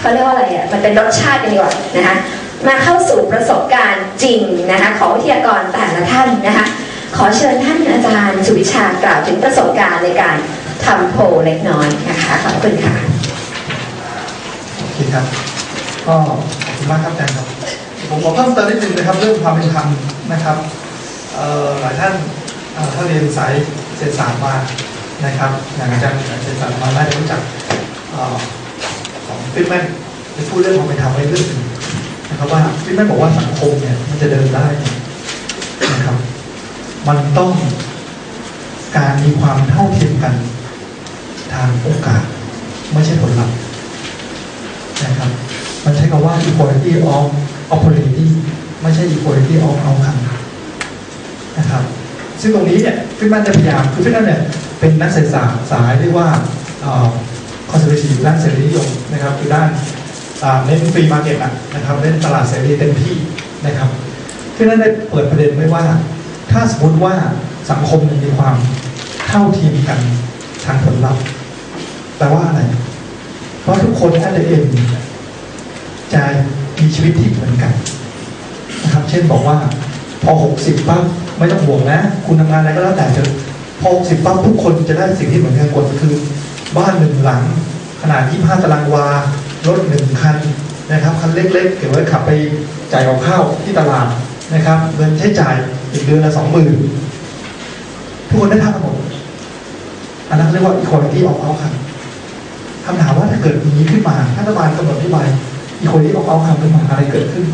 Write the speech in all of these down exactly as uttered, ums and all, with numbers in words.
เขาเรียกว่าอะไรอ่ะมันเป็นรสชาติกันดีกว่านะคะมาเข้าสู่ประสบการณ์จริงนะคะของวิทยากรแต่ละท่านนะคะขอเชิญท่านอาจารย์สุวิชากล่าวถึงประสบการณ์ในการทำโพลเล็กน้อยนะคะขอบคุณค่ะโอเคครับก็ขอบคุณมากครับอาจารย์ครับผมขอเพิ่มเติมนิดนึงนะครับเรื่องความเป็นธรรมนะครับหลายท่านถ้าเรียนสายเศรษฐศาสตร์มานะครับอย่างอาจารย์เศรษฐศาสตร์มาได้รู้จักของฟิตแมนจะพูดเรื่องความเป็นธรรมในเรื่องนึงนะครับว่าฟิตแมนบอกว่าสังคมเนี่ยมันจะเดินได้นะครับมันต้องการมีความเท่าเทียมกันทางโอกาสไม่ใช่ผลลัพธ์นะครับมันใช้คำว่า equality of opportunity ไม่ใช่ equality of outcome นะครับซึ่งตรงนี้เนี่ยฟิตแมนจะพยายามคือฟิตแมนเนี่ยเป็นนักเศรษฐศาสตร์สายเรียกว่า conservative ด้านเสรีนิยมนะครับคือด้านเน้นฟรีมาร์เก็ตนะครับเน้นตลาดเสรีเต็มที่นะครับฟิตแมนได้เปิดประเด็นไว้ว่าถ้าสมมติว่าสังคมมีความเท่าเทียมกันทางผลลัพธ์แปลว่าอะไรเพราะทุกคนat the endจะมีชีวิตที่เหมือนกันนะครับเช่นบอกว่าพอหกสิบปั๊บไม่ต้องห่วงนะคุณทำงานอะไรก็แล้วแต่เถอะพอหกสิบปั๊บทุกคนจะได้สิ่งที่เหมือนกันกฎคือบ้านหนึ่งหลังขนาดยี่สิบห้าตารางวารถหนึ่งคันนะครับคันเล็กๆเก็บไว้ขับไปจ่ายกับข้าวที่ตลาดนะครับเงินใช้จ่ายอีกเดือนละสองหมื่นทุกคนได้เท่ากันหมดอันนั้นเรียกว่า equality of outcome คำถามว่าถ้าเกิดมีขึ้นมารัฐบาลกำหนดนโยบาย equality of outcome ขึ้นมาอะไรเกิดขึ้น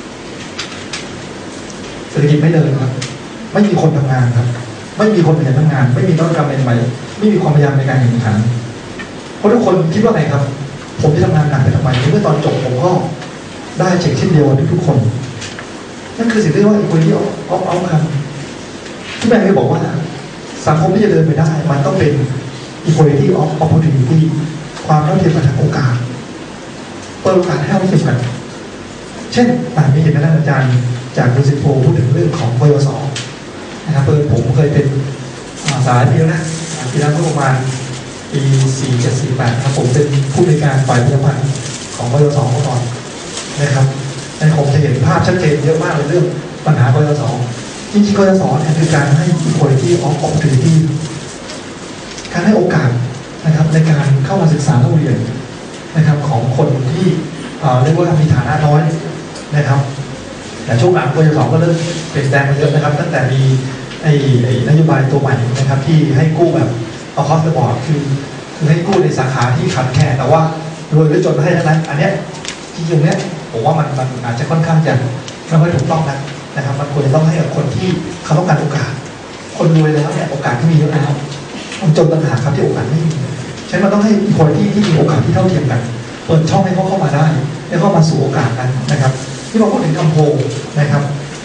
เศรษฐกิจไม่เดินครับไม่มีคนทำงานครับไม่มีคนขยันทำงานไม่มีนวัตกรรมใหม่ๆไม่มีความพยายามในการแข่งขันเพราะทุกคนคิดว่าไงครับผมจะทำงานหนักไปทำไมเมื่อตอนจบผมก็ได้เช็คเช่นเดียวกับทุกคนนั่นคือสิ่งที่เรียกว่า equality of outcome ที่แม่ได้บอกว่าสังคมที่จะเดินไปได้มันต้องเป็น equality of opportunity ความเท่าเทียมกันทางโอกาสเปิดโอกาสให้เท่าเทียมกันเช่นอ่านมีเห็นท่านอาจารย์จากดูสิโพพูดถึงเรื่องของวสนะครับเปิดผมเคยเป็นสายปีแล้วนะปีนั้นประมาณปีสี่เจ็ดสี่แปดครับผมเป็นผู้ในการฝ่ายประชาสัมพันธ์ของวสเมื่อก่อนนะครับในผมจะเห็นภาพชัดเจนเยอะมากเลยเรื่องปัญหาวสจริงๆวสเนี่ยคือการให้ equality of opportunity การให้โอกาสนะครับในการเข้ามาศึกษาเล่าเรียนนะครับของคนที่เรียกว่ามีฐานะน้อยนะครับแต่ช่วงหลังวสก็เริ่มเปลี่ยนแปลงมาเยอะนะครับตั้งแต่มีไอ้นโยบายตัวใหม่นะครับที่ให้กู้แบบเอาคอสต์บอร์ดคือคือให้กู้ในสาขาที่ขาดแคลนแต่ว่ารวยหรือจนให้ทั้งนั้นอันเนี้ยจริงๆเนี้ยผมว่ามันมันอาจจะค่อนข้างจะไม่ค่อยถูกต้องนะนะครับมันควรจะต้องให้กับคนที่เขาต้องการโอกาสคนรวยแล้วเนี่ยโอกาสที่มีเยอะแล้วคนจนต่างหากครับที่โอกาสไม่มีฉะนั้นมันต้องให้คนที่ที่มีโอกาสที่เท่าเทียมกันเปิดช่องให้เขาเข้ามาได้ให้เข้ามาสู่โอกาสนั้นนะครับที่เราพูดถึงคำโพนะครับ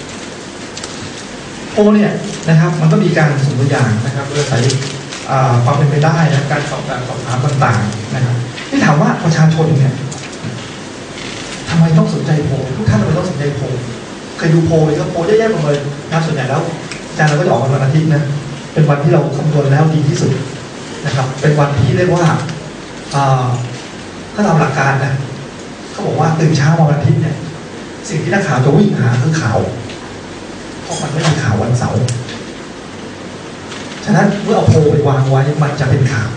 โพเนี่ยนะครับมันก็มีการสุ่มตัวอย่างนะครับโดยใช้ความเป็นไปได้นะการสอบการสอบถามต่างๆนะครับที่ถามว่าประชาชนเนี่ยทำไมต้องสนใจโพทุกท่านทำไมต้องสนใจโพเคยดูโพยครับโพเยอะแยะหมดเลยนะครับส่วนใหญ่แล้วอาจารย์เราก็จะออกวันอาทิตย์นะเป็นวันที่เราคำนวณแล้วดีที่สุดนะครับเป็นวันที่เรียกว่าถ้าตามหลักการนะเขาบอกว่าตื่นเช้าวันอาทิตย์เนี่ยสิ่งที่นักข่าวจะวิ่งหาคือข่าวเพราะมันไม่มีข่าววันเสาร์ฉะนั้นเมื่อเอาโพลไปวางไว้มันจะเป็นข่าว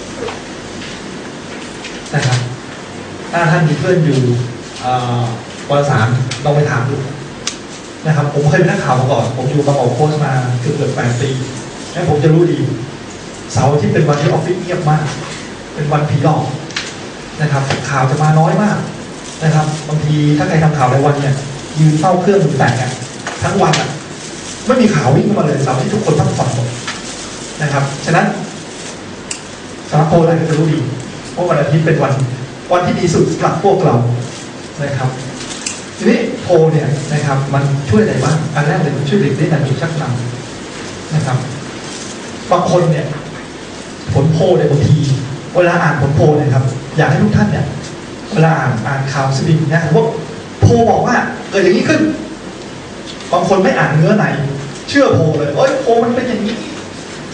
นะครับถ้าท่านมีเพื่อนอยู่วารสารลองไปถามดูนะครับผมเคยเป็นนักข่าวมาก่อนผมอยู่บางกอกโพสต์มาเกือบเกือบแปดปีแล้วผมจะรู้ดีเสาร์ที่เป็นวันที่ออฟฟิศเงียบมากเป็นวันผีหลอกนะครับข่าวจะมาน้อยมากนะครับบางทีถ้าใครทำข่าวในวันเนี่ยยืนเฝ้าเครื่องมือแตกอ่ะทั้งวันอ่ะไม่มีข่าววิ่งเข้ามาเลยเสาร์ที่ทุกคนพักผ่อนหมดนะครับฉะนั้นสำหรับโพลเราจะรู้ดีว่าวันอาทิตย์เป็นวันวันที่ดีสุดสำหรับพวกเรานะครับทีนี้โพลเนี่ยนะครับมันช่วยอะไรบ้างอันแรกเลยมันช่วยเด็กได้ดันมีชักนำนะครับบางคนเนี่ยผลโพลเนี่ยบางทีเวลาอ่านผลโพลเนี่ยครับอยากให้ทุกท่านเนี่ยเวลาอ่านอ่านข่าวสปินนะว่าโพลบอกว่าเกิดอย่างนี้ขึ้นบางคนไม่อ่านเนื้อไหนเชื่อโพลเลยเอ้ยโพลมันเป็นอย่างนี้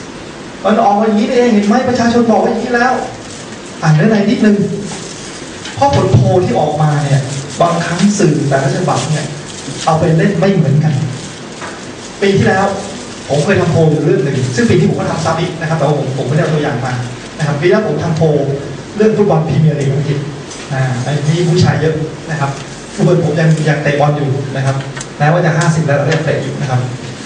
มันออกมาอย่างนี้เองเห็นไหมประชาชนบอกว่าอย่างนี้แล้วอ่านเนื้อในนิดนึงเพราะผลโพลที่ออกมาเนี่ยบางครั้งสื่อแต่ละฉบับเนี่ยเอาไปเล่นไม่เหมือนกันปีที่แล้วผมเคยทำโพลอยู่เรื่องหนึ่งซึ่งปีที่ผมก็ทำซ้ำอีกนะครับแต่ว่าผมผมไม่ได้เอาตัวอย่างมานะครับปีแรกผมทำโพลเรื่องฟุตบอลพรีเมียร์ลีกอังกฤษอ่ามีผู้ชายเยอะนะครับฟุตบอลผมยังยังเตะบอลอยู่นะครับแม้ว่าจะห้าสิบแล้วเรายังเตะอยู่นะครับ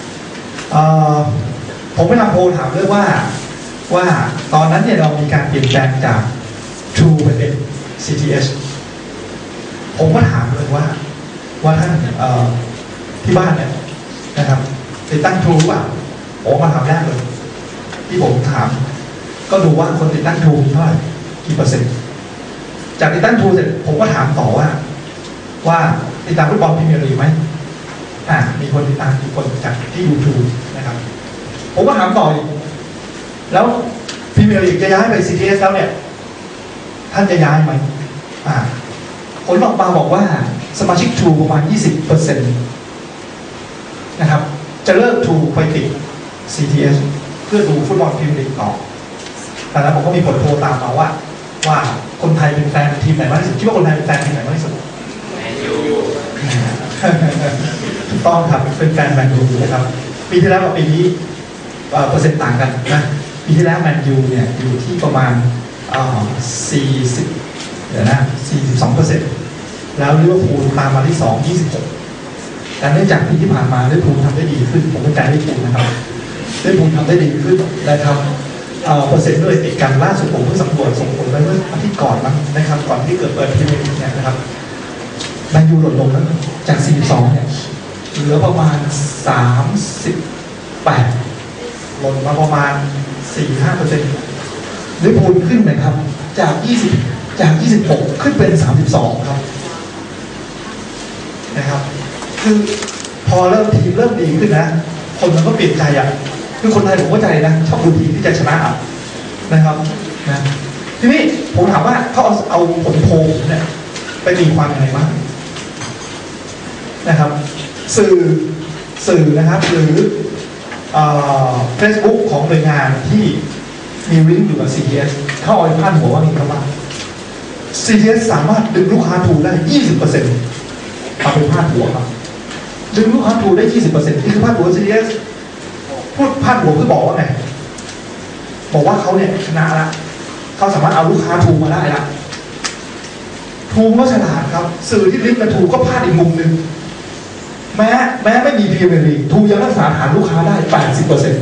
ผมไปทำโพลถามเรื่องว่าว่าตอนนั้นเนี่ยเรามีการเปลี่ยนแปลงจาก True ไปเป็น ซี ที เอช ผมก็ถามเลยว่าว่าท่านที่บ้านเนี่ยนะครับติดตั้ง True ป่ะผมมาถามแรกเลยที่ผมถามก็ดูว่าคนติดตั้ง True เท่าไหร่กี่เปอร์เซ็นต์จากติดตั้ง True เสร็จผมก็ถามต่อว่าว่าติดตั้งฟุตบอลพรีเมียร์ลีกไหมอ่ามีคนติดตั้งกี่คนจากที่ดู True นะครับผมก็ถามต่ออีกแล้วพรีเมียร์ลีกจะย้ายไป ซี ที เอส แล้วเนี่ยท่านจะย้ายไหมอ่าผลออกมาบอกว่าสมาชิก True ประมาณ ยี่สิบเปอร์เซ็นต์ นะครับจะเลิก True ไปติด ซี ที เอส เพื่อดูฟุตบอลพรีเมียร์ลีกต่อแต่แล้วผมก็มีผลโพลตามมาว่าว่าคนไทยเป็นแฟนทีมไหนมากที่สุดคิดว่าคนไทยเป็นแฟนทีมไหนมากที่สุดแมนยูถูกต้องครับเป็นแฟนแมนยูนะครับปีที่แล้วกับปีนี้เปอร์เซ็นต์ต่างกันนะปีที่แล้วแมนยูเนี่ยอยู่ที่ประมาณสี่สิบเดี๋ยวนะสี่สิบสองเปอร์เซ็นต์แล้วลิเวอร์พูลตามมาที่สอง ยี่สิบหกแต่เนื่องจากปีที่ผ่านมาลิเวอร์พูลทำได้ดีขึ้นผมก็ใจลิเวอร์พูลนะครับลิเวอร์พูลทำได้ดีขึ้นและทำเปอร์เซ็นต์ด้วยติดกันล่าสุดผมเพิ่งสำรวจส่งผลไปเมื่ออาทิตย์ก่อนนะครับก่อนที่เกิดเปิดพรีเมียร์ลีกเนี่ยนะครับแมนยูลดลงแล้วจากสี่สิบสองเนี่ยเหลือประมาณสามสิบแปดลดมาประมาณ สี่ถึงห้าเปอร์เซ็นต์ ลิเวอร์พูลขึ้นนะครับจากยี่สิบจากยี่สิบหกขึ้นเป็นสามสิบสองครับนะครับคือพอเริ่มทีมเริ่มดีขึ้นนะคนมันก็เปลี่ยนใจอ่ะคือคนไทยผมเข้าใจนะชอบดูทีมที่จะชนะนะครับนะทีนี้ผมถามว่าเขาเอาเอาผลโพลเนี่ยไปตีความยังไงบ้างนะครับสื่อสื่อนะครับหรือเฟซบุ๊กของหน่วยงานที่มีลิงก์อยู่กับ ซี ที เอส เขาเอาไปพาดหัวว่ามีคำว่า ซี ที เอส สามารถดึงลูกค้าถูกได้ ยี่สิบเปอร์เซ็นต์ เอาไปพาดหัวครับดึงลูกค้าถูกได้ ยี่สิบเปอร์เซ็นต์ นี่คือพาดหัว ซี ที เอส พูดพาดหัวคือบอกว่าไงบอกว่าเขาเนี่ยชนะละเขาสามารถเอาลูกค้าถูกมาได้ละถูกก็ฉลาดครับสื่อที่ลิงก์กับถูกก็พาดอีกมุมหนึ่งแม้แม้ไม่มีพรีเมียร์ลีกถูกยังรักษาฐานลูกค้าได้ แปดสิบเปอร์เซ็นต์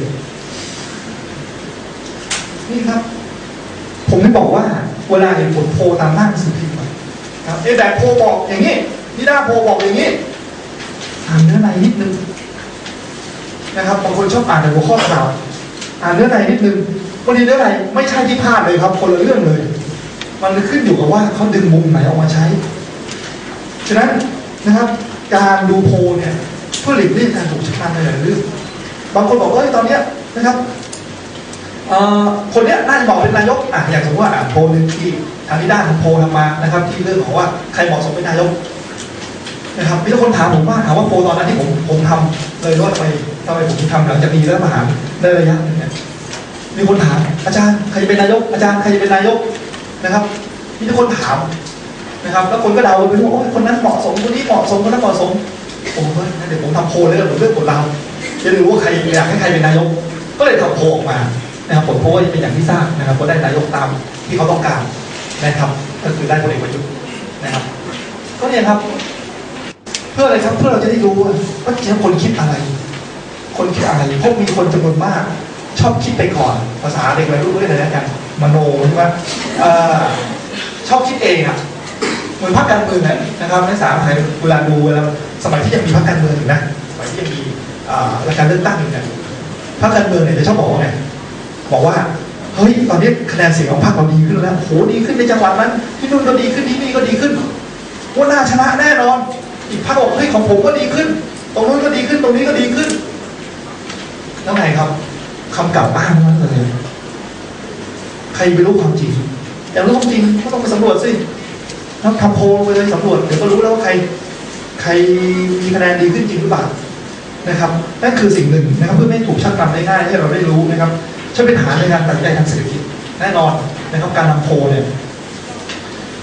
นี่ครับผมไม่บอกว่าเวลาเห็นผลโพลตามหน้าหนังสือพิมพ์ครับเอแบบโพลบอกอย่างนี้นี่หน้าโพลบอกอย่างนี้อ่านเนื้อในนิดนึงนะครับบางคนชอบอ่านแต่หัวข้อข่าวอ่านเนื้อในนิดนึงวันนี้เนื้อในไม่ใช่ที่พลาดเลยครับคนละเรื่องเลยมันขึ้นอยู่กับว่าเขาดึงมุมไหนออกมาใช้ฉะนั้นนะครับการดูโพลเนี่ยเพื่อหลีกเลี่ยงการถูกชักนำในหลายเรื่องบางคนบอกว่าตอนนี้นะครับคนนี้น่าจะบอกเป็นนายกอ่ะอย่างสมมติว่าโพลนึงที่ทางนิด้าของโพลทำมานะครับที่เรื่องของว่าใครเหมาะสมเป็นนายกนะครับมีคนถามผมว่าถามว่าโพลตอนนั้นที่ผมผมทำเลยว่าทำไมทำไมผมทำหลังจากมีรัฐประหารในระยะนึงเนี่ยมีคนถามอาจารย์ใครจะเป็นนายกอาจารย์ใครจะเป็นนายกนะครับมีทุกคนถามนะครับแล้วคนก็เดาไปว่าโอ้ยคนนั้นเหมาะสมคนนี้เหมาะสมคนนั้นเหมาะสมโอ้ยเดี๋ยวผมทำโพลเลยผมเลือกคนเราจะดูว่าใครอยากให้ใครเป็นนายกก็เลยทำโพลออกมานะครับผลโพลจะเป็นอย่างที่ทราบนะครับก็ได้นายกตามที่เขาต้องการนะครับก็คือได้พลเอกประยุทธ์นะครับก็เนี่ยครับเพื่ออะไรครับเพื่อเราจะได้รู้ว่าว่าจริงๆคนคิดอะไรคนคิดอะไรพวกมีคนจำนวนมากชอบคิดไปก่อนภาษาเด็กวัยรุ่นเรียกอะไรนะกันมโนใช่ไหมชอบคิดเองอ่ะเหมือนพรรคการเมืองนะครับในสามไทยเวลาดูเวลาสมัยที่ยังมีพรรคการเมืองอยู่นะสมัยที่ยังมีรายการเลือกตั้งอยู่เนี่ยพรรคการเมืองเนี่ยจะชอบบอกว่าไงบอกว่าเฮ้ยตอนนี้คะแนนเสียงของพรรคเราดีขึ้นแล้วโหดีขึ้นในจังหวัดนั้นที่นู่นก็ดีขึ้นที่นี่ก็ดีขึ้นว่าน่าชนะแน่นอนอีกพรรคบอกเฮ้ยของผมก็ดีขึ้นตรงนู้นก็ดีขึ้นตรงนี้ก็ดีขึ้นแล้วไงครับคำกล่าวอ้างนั่นเลยใครไปรู้ความจริงอยากรู้ความจริงก็ต้องไปสำรวจสิแล้วทำโพลไปเลยสำรวจเดี๋ยวก็รู้แล้วว่าใครใครมีคะแนนดีขึ้นจริงหรือเปล่านะครับนั่นคือสิ่งหนึ่งนะครับเพื่อไม่ถูกชักนำได้ง่ายให้เราได้รู้นะครับใช้เป็นฐานในการตัดสินใจทางเศรษฐกิจแน่นอนนะครับการทำโพลเนี่ย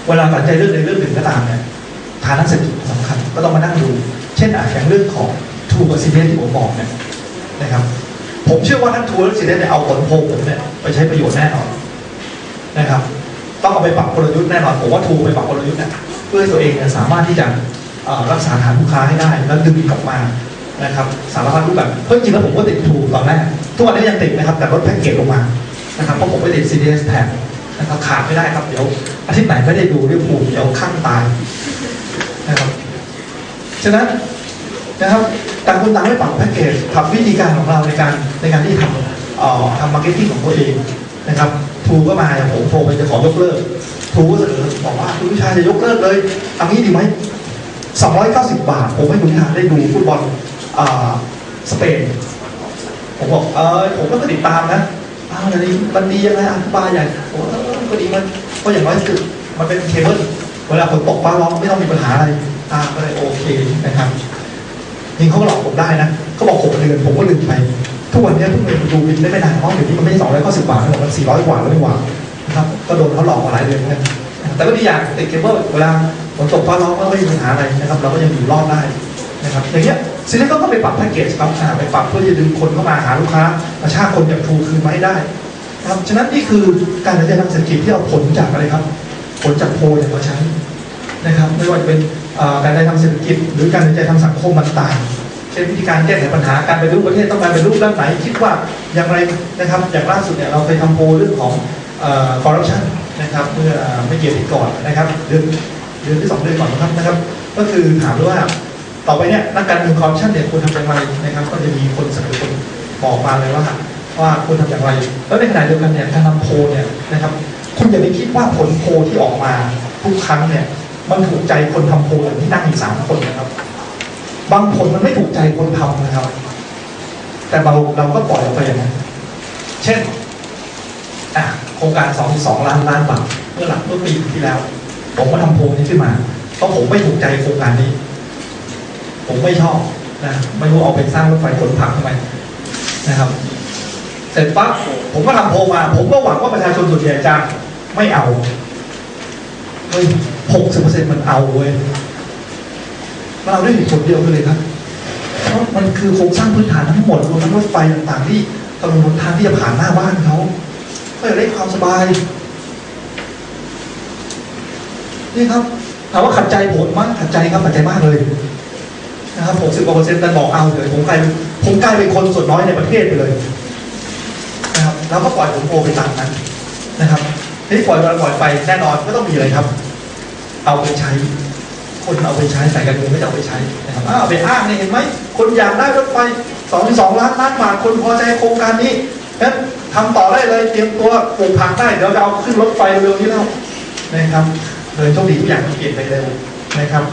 เวลาตัดใจเรื่องในเรื่องหนึ่งก็ตามเนี่ยฐานนักเศรษฐกิจสำคัญก็ต้องมานั่งดูเช่นอาจอย่างเรื่องของทูกับซีเดนที่ผมบอกเนี่ยนะครับผมเชื่อว่าท่านทูและซีเดนเนี่ยเอาผลโพลผมเนี่ยไปใช้ประโยชน์แน่นอนนะครับต้องเอาไปปรับกลยุทธ์แน่นอนผมว่าทูไปปรับกลยุทธ์เนี่ยเพื่อให้ตัวเองเนี่ยสามารถที่จะรักษาฐานลูกค้าให้ได้แล้วดึงกลับมานะครับสารพัดรูปแบบเพราะจริงๆแล้วผมก็ติดทูตอนแรกทุกวันนี้ยังติดนะครับแต่ลดแพ็กเกจลงมานะครับเพราะผมไปติด ซี ดี เอส แทนนะครับขาดไม่ได้ครับเดี๋ยวอาทิตย์ไหนไม่ได้ดูเรื่องภูมิเดี๋ยวข้างตายนะครับฉะนั้นนะครับต่างคนต่างไม่ปรับแพ็กเกจปรับวิธีการของเราในการในการที่ทำเอ่อทำมาร์เก็ตติ้งของตัวเองนะครับทูก็มาอย่างผมโทรไปจะขอยกเลิกทูก็เสนอบอกว่าคุณวิชาจะยกเลิกเลยเอางี้ดีไหมสองร้อยเก้าสิบบาทผมให้คุณวิชาได้ดูฟุตบอลสเปนผมบอกเออผมก็ติดตามนะอ้าวดีมันดียังไงอ่ะบ้าใหญ่โอ้ก็ดีมันก็อย่างน้อยคือมันเป็นเคเบิลเวลาฝนตกฟ้าร้องไม่ต้องมีปัญหาอะไรอ่าก็เลยโอเคนะครับจริงเขาก็หลอกผมได้นะเขาบอกหกเดือนผมก็ลืมไปทุกวันนี้เพิ่งไปดูบินได้ไม่นานเพราะเดี๋ยวนี้มันไม่สองร้อยเก้าสิบบาทแล้วมันสี่ร้อยกว่าแล้วไม่หวังนะครับก็โดนเขาหลอกมาหลายเดือนเหมือนกันแต่ก็ดีอย่างติดเคเบิลเวลาฝนตกฟ้าร้องก็ไม่มีปัญหาอะไรนะครับเราก็ยังอยู่รอดได้นะครับอย่างเงี้ยซีรีส์ก็ไปปรับแพ็กเกจครับไปปรับเพื่อจะดึงคนเข้ามาหาลูกค้ากระชากคนจากทูคืนมาให้ได้นะครับฉะนั้นนี่คือการตัดสินใจทางเศรษฐกิจที่เอาผลจากอะไรครับผลจากโพลเนี่ยมาใช้นะครับไม่ว่าจะเป็นการตัดสินใจทางเศรษฐกิจหรือการตัดสินใจทางสังคมต่างๆเช่นวิธีการแก้ไขปัญหาการไปรูปประเทศต้องการไปรูปด้านไหนคิดว่าอย่างไรนะครับอย่างล่าสุดเนี่ยเราเคยทำโพลเรื่องของคอร์รัปชันนะครับเมื่อไม่กี่ปีก่อนนะครับเดือนเดือนที่สองเดือนก่อนนะครับนะครับก็คือถามว่าต่อไปเนี่ยนักการเมืองคอร์รัปชันเนี่ยควรทำอย่างไรนะครับก็จะมีคนเสนอคนบอกมาเลยว่าว่าควรทำอย่างไรแล้วในขณะเดียวกันเนี่ยการทำโพลเนี่ยนะครับคุณอย่าไปคิดว่าผลโพลที่ออกมาทุกครั้งเนี่ยมันถูกใจคนทำโพลอย่างที่นั่งอีกสามคนนะครับบางผลมันไม่ถูกใจคนทำนะครับแต่เราเราก็ปล่อยออกไปอย่างนั้นเช่นอ่ะโครงการ สองจุดสอง ล้านล้านบาทเมื่อหลังเมื่อปีที่แล้วผมก็ทำโพลนี้ขึ้นมาเพราะผมไม่ถูกใจโครงการนี้ผมไม่ชอบนะไม่รู้เอาไปสร้างรถไฟขนผักทำไมนะครับเสร็จปั๊บผมก็ทำโพลมาผมก็หวังว่าประชาชนส่วนใหญ่จะไม่เอาเฮ้ยหกสิบเปอร์เซ็นต์มันเอาเว้ยมันเอาได้เหตุผลเดียวกันเลยครับเพราะมันคือโครงสร้างพื้นฐานทั้งหมดรวมทั้งรถไฟต่างๆที่กำลังบนทางที่จะผ่านหน้าบ้านเขาก็จะได้ความสบายนี่ครับถามว่าขัดใจผมมากขัดใจครับขัดใจมากเลยนะครับหกสิบกว่าเปอร์เซ็นต์แต่บอกเอาเลยผมกลายเป็นผมกลายเป็นคนส่วนน้อยในประเทศไปเลยนะครับแล้วก็ปล่อยผมโอไปตามนั้นนะครับที่ปล่อยเราปล่อยไปแน่นอนก็ต้องมีอะไรครับเอาไปใช้คนเอาไปใช้ใส่กันเมืองไม่จะเอาไปใช้นะครับเอาไปอ้างนี่เห็นไหมคนอยากได้รถไฟสองจุดสองล้านล้านบาทคนพอใจโครงการนี้งั้นทำต่อได้เลยเตรียมตัวปลูกผักได้เดี๋ยวจะเอาขึ้นรถไฟเร็วนี้แล้วนะครับเลยโชคดีทุกอย่างเปลี่ยนไปเร็วนะครับ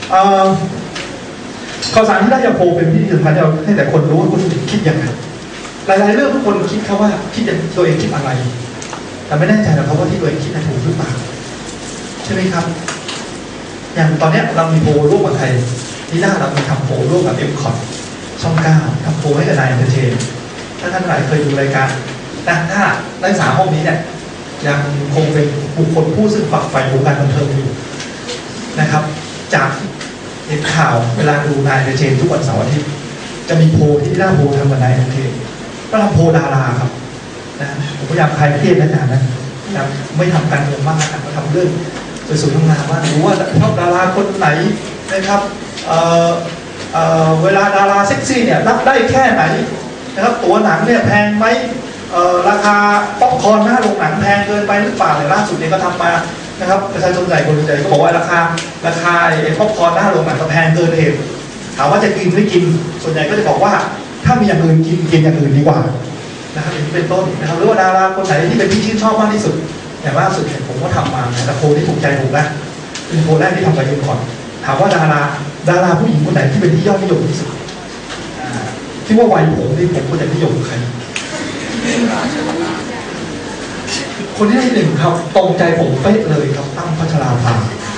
ข่าวสารที่ได้จากโพลเป็นที่สำคัญที่เราให้แต่คนรู้ว่าคนคิดยังไงหลายๆเรื่องทุกคนคิดเขาว่าคิดอย่างตัวเองคิดอะไรแต่ไม่แน่ใจหรอกเขาว่าที่ตัวเองคิดถูกหรือเปล่าใช่ไหมครับอย่างตอนนี้เรามีโพลร่วมกับไทยที่หน้าเรามีทำโพลร่วมกับเอ็มคอร์ดช่องเก้าทำโพลให้กับนายเอนเตอร์เทนถ้าท่านหลายเคยดูรายการแต่ถ้านักศึกษาห้องนี้เนี่ยยังคงเป็นบุคคลผู้ซึ่งฝักใฝ่วงการบันเทิงอยู่นะครับจากเห็นข่าวเวลาดูนายเอนเตอร์เทนทุกวันเสาร์อาทิตย์จะมีโพลที่หน้าโพลทำกับนายเอนเตอร์เทนก็ทำโพลดาราครับนะผมพยายามคลายเครียดนะอาจารย์นะไม่ทำการเมืองมากนะมาทำเรื่องสวยๆทำงานว่ารู้ว่าชอบดาราคนไหนนะครับเอ่อเอ่อเวลาดาราเซ็กซี่เนี่ยรับได้แค่ไหนนะครับตัวหนังเนี่ยแพงไหมเอ่อราคาป๊อปคอร์นหน้าโรงหนังแพงเกินไปหรือเปล่าเนี่ยล่าสุดเนี่ยก็ทำมานะครับประชาชนใหญ่คนใหญ่ก็บอกว่าราคาราคาไอ้ป๊อปคอร์นหน้าโรงหนังก็แพงเกินเหตุถามว่าจะกินไม่กินส่วนใหญ่ก็จะบอกว่าถ้ามีอย่างอื่นกินกินอย่างอื่นดีกว่านะครับอย่างนี้เป็นต้นนะครับหรือว่าดาราคนไหนที่เป็นที่ชื่นชอบมากที่สุดอย่างล่าสุดเนี่ยผมก็ทำมาแต่โพลที่ถูกใจผมนะเป็นโพลแรกที่ทำไปเองก่อนถามว่าดาราดาราผู้หญิงคนไหนที่เป็นที่ยอดนิยมที่สุดที่ว่าวัยผมที่ผมคนไหนนิยมใครคนที่ได้หนึ่งครับตรงใจผมเป๊ะเลยครับตั้มพัชราภา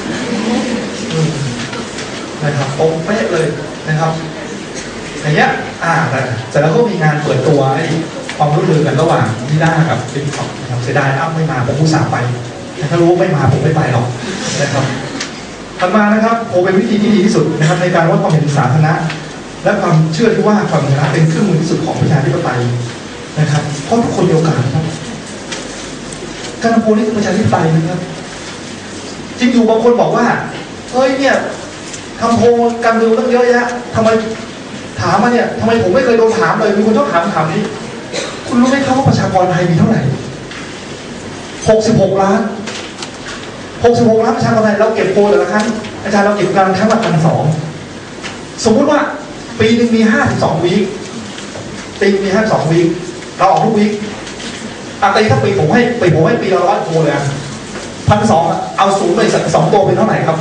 นะครับตรงเป๊ะเลยนะครับอย่างเงี้ยอ่าแต่เสร็จแล้วก็มีงานเปิดตัวไอ้ความร่วมมือกันระหว่างนิด้ากับติ๊กต็อกนะครับเสียดายอ้ำไม่มาผมผู้สาไปแต่ถ้ารู้ไม่มาผมไม่ไปหรอกนะครับถัดมานะครับโพลเป็นวิธีที่ดีที่สุดนะครับในการวัดความเห็นสาธารณะและความเชื่อที่ว่าความเห็นสาธารณะเป็นเครื่องมือที่สุดของประชาธิปไตยนะครับเพราะทุกคนมีโอกาสครับการทำโพลนี่คือประชาธิปไตยนะครับจริงอยู่บางคนบอกว่าเฮ้ยเนี่ยทำโพลการเมืองตั้งเยอะแยะทำไมถามมาเนี่ยทำไมผมไม่เคยโดนถามเลยมีคนชอบถามถามนี้คุณรู้ไหมครับว่าประชากรไทยมีเท่าไหร่หกสิบหกล้านหกสิบหกล้านประชากรไทยเราเก็บโพลแต่ละครั้งอาจารย์เราเก็บการครั้งละพันสองสมมุติว่าปีหนึ่งมีห้าสิบสองวีคปีมีห้าสิบสองวีคเราออกทุกวีคอาตีถ้าปีผมให้ปีผมให้ปีละร้อยโพลเลยพันสองเอาศูนย์ไปสองตัวเป็นเท่าไหร่ครับ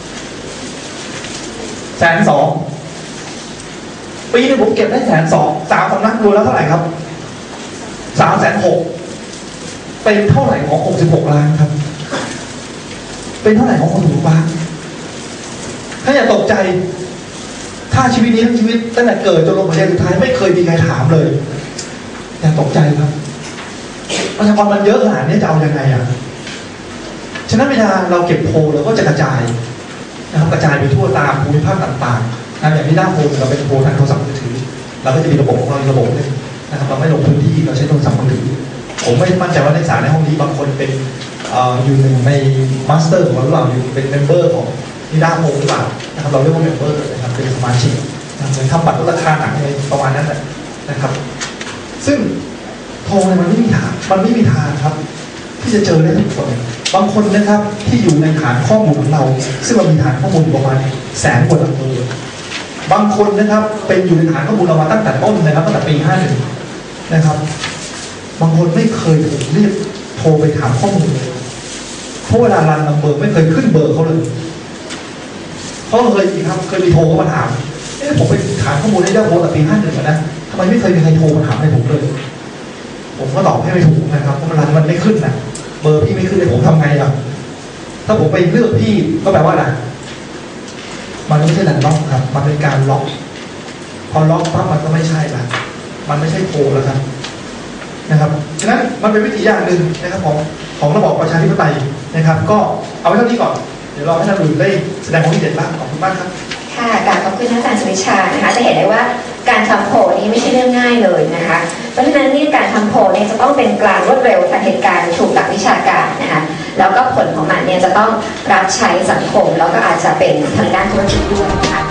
แสนสองปีนึงผมเก็บได้แสนสองสามสำนักรวมแล้วเท่าไหร่ครับสามแสนหกเป็นเท่าไหร่ของหกสิบหกล้านครับเป็นเท่าไหร่ของคนถูกบ้างถ้าอย่าตกใจถ้าชีวิตนี้ทั้งชีวิตตั้งแต่เกิดจนลงมาเรียนสุดท้ายไม่เคยมีใครถามเลยอย่าตกใจครับประชากรมันเยอะขนาดนี้จะเอายังไงอ่ะฉะนั้นเวลาเราเก็บโพลเราก็จะกระจายนะครับกระจายไปทั่วตามภูมิภาคต่างๆนะอย่างที่หน้าโพลเราเป็นโพลทางโทรศัพท์มือถือเราก็จะมีระบบของเราระบบนึงนะครับเราไม่ลงพื้นที่เราใช้โทรศัพท์มือถือผมไม่มั่นใจว่านักศึกษาในห้องนี้บางคนเป็นอยู่หนึ่งในมาสเตอร์ของเราหรือเปล่าอยู่เป็นเมมเบอร์ของนิด้าโพลหรือเปล่านะครับเราเรียกว่าเมมเบอร์นะครับเป็นสมาชิกเหมือนทำบัตรลดราคาหนังอะไรประมาณนั้นนะครับซึ่งโพลมันไม่มีทางมันไม่มีทางครับที่จะเจอได้ทุกคนบางคนนะครับที่อยู่ในฐานข้อมูลของเราซึ่งเรามีฐานข้อมูลประมาณแสนกว่าอำเภอบางคนนะครับเป็นอยู่ในฐานข้อมูลเรามาตั้งแต่ต้นนะครับตั้งแต่ปีห้าหนึ่งนะครับบางคนไม่เคยถูกเรียกโทรไปถามข้อมูลเลยเพราะเวลารันนัมเบอร์ไม่เคยขึ้นเบอร์เขาเลยเขาเคยมีครับเคยมีโทรเข้ามาถามเอ๊ะผมไปถามข้อมูลให้เจ้าโพสแต่ปีห้าหนึ่งนะทำไมไม่เคยมีใครโทรมาถามให้ผมเลยผมก็ตอบให้ไม่ถูกนะครับเพราะมันรันมันไม่ขึ้นนะเบอร์พี่ไม่ขึ้นเลยผมทำไงอ่ะถ้าผมไปเลือกพี่ก็แปลว่าอะไรมันไม่ใช่แรนดอมครับมันเป็นการล็อกพอล็อกปั๊บมันก็ไม่ใช่ละมันไม่ใช่โพลแล้วครับนะครับฉะนั้นมันเป็นวิธีอย่างหนึ่งนะครับของของระบอบประชาธิปไตยนะครับก็เอาไว้เท่านี้ก่อนเดี๋ยวเราให้ท่านอื่นได้แสดงความคิดเห็นบ้างขอบคุณมากครับค่ะการขอบคุณอาจารย์สุวิชานะคะจะเห็นได้ว่าการทำโพลนี้ไม่ใช่เรื่องง่ายเลยนะคะเพราะฉะนั้นนี่การทำโพลเนี่ยจะต้องเป็นกลางรวดเร็วทันเหตุการณ์ถูกหลักวิชาการนะคะแล้วก็ผลของมันเนี่ยจะต้องรับใช้สังคมแล้วก็อาจจะเป็นทางด้านธุรกิจด้วยนะคะ